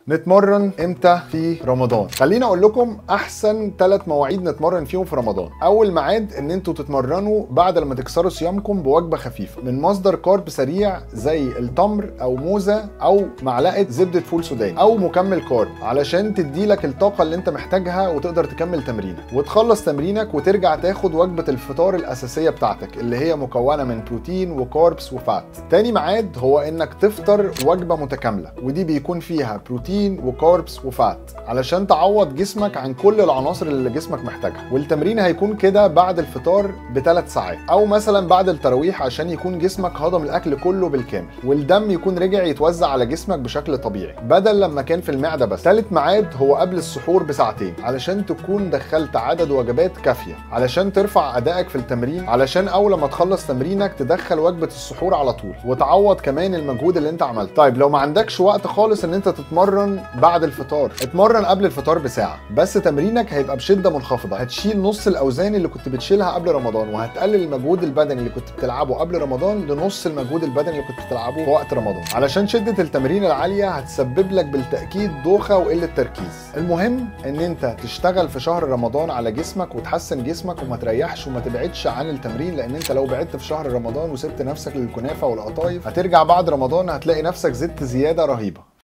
نتمرن امتى في رمضان؟ خليني اقول لكم احسن 3 مواعيد نتمرن فيهم في رمضان. اول ميعاد ان انتوا تتمرنوا بعد لما تكسروا صيامكم بوجبه خفيفه من مصدر كارب سريع زي التمر او موزه او معلقه زبده فول سوداني او مكمل كارب، علشان تديلك الطاقه اللي انت محتاجها وتقدر تكمل تمرينك وتخلص تمرينك وترجع تاخد وجبه الفطار الاساسيه بتاعتك اللي هي مكونه من بروتين وكاربس وفات. تاني ميعاد هو انك تفطر وجبه متكامله، ودي بيكون فيها بروتين وكاربس وفات علشان تعوض جسمك عن كل العناصر اللي جسمك محتاجها. والتمرين هيكون كده بعد الفطار ب3 ساعات او مثلا بعد التراويح عشان يكون جسمك هضم الاكل كله بالكامل والدم يكون رجع يتوزع على جسمك بشكل طبيعي بدل لما كان في المعده بس. ثالث ميعاد هو قبل السحور بساعتين علشان تكون دخلت عدد وجبات كافيه علشان ترفع ادائك في التمرين، علشان اول ما تخلص تمرينك تدخل وجبه السحور على طول وتعوض كمان المجهود اللي انت عملته. طيب لو ما عندكش وقت خالص ان انت تتمرن بعد الفطار، اتمرن قبل الفطار بساعه بس. تمرينك هيبقى بشده منخفضه، هتشيل نص الاوزان اللي كنت بتشيلها قبل رمضان، وهتقلل المجهود البدني اللي كنت بتلعبه قبل رمضان لنص المجهود البدني اللي كنت بتلعبه في وقت رمضان، علشان شده التمرين العاليه هتسبب لك بالتاكيد دوخه وقله تركيز. المهم ان انت تشتغل في شهر رمضان على جسمك وتحسن جسمك وما تريحش وما تبعدش عن التمرين، لان انت لو بعدت في شهر رمضان وسبت نفسك للكنافه والقطايف هترجع بعد رمضان هتلاقي نفسك زدت زياده رهيبه.